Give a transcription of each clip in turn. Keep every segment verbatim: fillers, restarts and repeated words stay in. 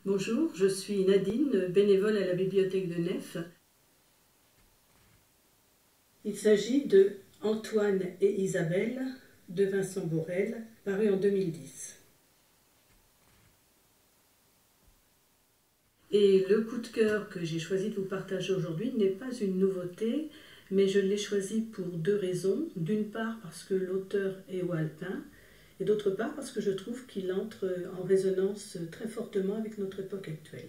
Bonjour, je suis Nadine, bénévole à la bibliothèque de Nef. Il s'agit de Antoine et Isabelle de Vincent Borel, paru en deux mille dix. Et le coup de cœur que j'ai choisi de vous partager aujourd'hui n'est pas une nouveauté, mais je l'ai choisi pour deux raisons. D'une part parce que l'auteur est wallapin, et d'autre part parce que je trouve qu'il entre en résonance très fortement avec notre époque actuelle.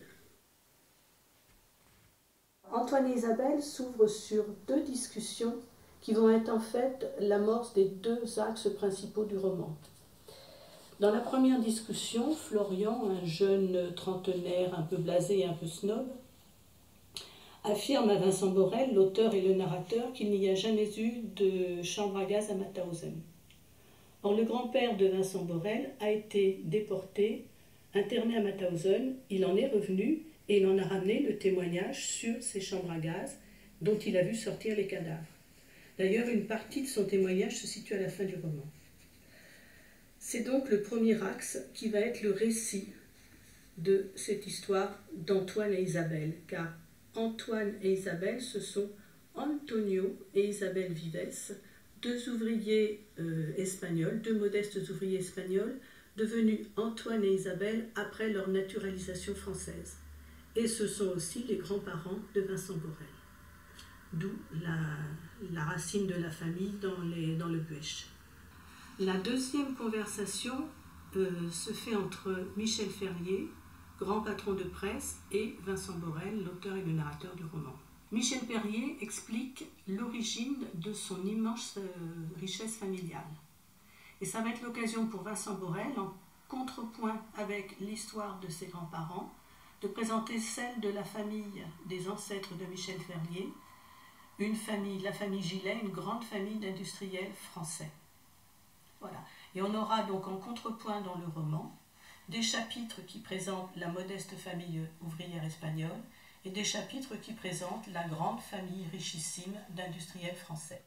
Antoine et Isabelle s'ouvrent sur deux discussions qui vont être en fait l'amorce des deux axes principaux du roman. Dans la première discussion, Florian, un jeune trentenaire un peu blasé et un peu snob, affirme à Vincent Borel, l'auteur et le narrateur, qu'il n'y a jamais eu de chambre à gaz à Mauthausen. Or, le grand-père de Vincent Borel a été déporté, interné à Mauthausen, il en est revenu et il en a ramené le témoignage sur ces chambres à gaz dont il a vu sortir les cadavres. D'ailleurs, une partie de son témoignage se situe à la fin du roman. C'est donc le premier axe qui va être le récit de cette histoire d'Antoine et Isabelle, car Antoine et Isabelle, ce sont Antonio et Isabelle Vives, deux ouvriers euh, espagnols, deux modestes ouvriers espagnols, devenus Antoine et Isabelle après leur naturalisation française. Et ce sont aussi les grands-parents de Vincent Borel, d'où la, la racine de la famille dans, les, dans le Buech. La deuxième conversation euh, se fait entre Michel Ferrier, grand patron de presse, et Vincent Borel, l'auteur et le narrateur du roman. Michel Ferrier explique l'origine de son immense euh, richesse familiale. Et ça va être l'occasion pour Vincent Borel, en contrepoint avec l'histoire de ses grands-parents, de présenter celle de la famille des ancêtres de Michel Ferrier, une famille, la famille Gillet, une grande famille d'industriels français. Voilà. Et on aura donc en contrepoint dans le roman des chapitres qui présentent la modeste famille ouvrière espagnole et des chapitres qui présentent la grande famille richissime d'industriels français.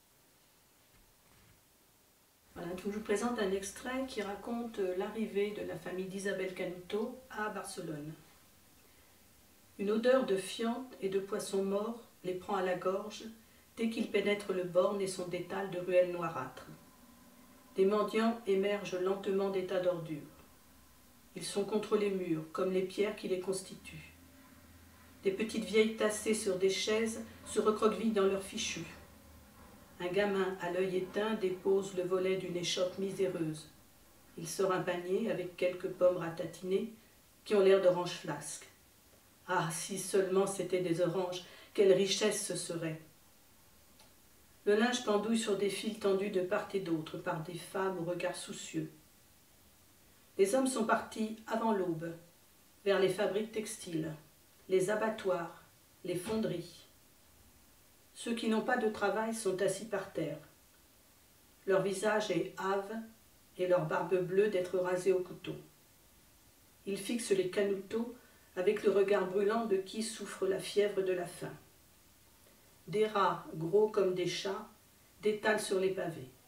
Voilà, donc je vous présente un extrait qui raconte l'arrivée de la famille d'Isabelle Canuto à Barcelone. Une odeur de fiente et de poisson mort les prend à la gorge dès qu'ils pénètrent le borne et son détal de ruelles noirâtres. Des mendiants émergent lentement des tas d'ordures. Ils sont contre les murs, comme les pierres qui les constituent. Des petites vieilles tassées sur des chaises se recroquevillent dans leurs fichus. Un gamin à l'œil éteint dépose le volet d'une échoppe miséreuse. Il sort un panier avec quelques pommes ratatinées qui ont l'air d'oranges flasques. Ah, si seulement c'étaient des oranges, quelle richesse ce serait! Le linge pendouille sur des fils tendus de part et d'autre par des femmes aux regards soucieux. Les hommes sont partis avant l'aube, vers les fabriques textiles, les abattoirs, les fonderies. Ceux qui n'ont pas de travail sont assis par terre. Leur visage est hâve et leur barbe bleue d'être rasée au couteau. Ils fixent les canutos avec le regard brûlant de qui souffre la fièvre de la faim. Des rats, gros comme des chats, détalent sur les pavés.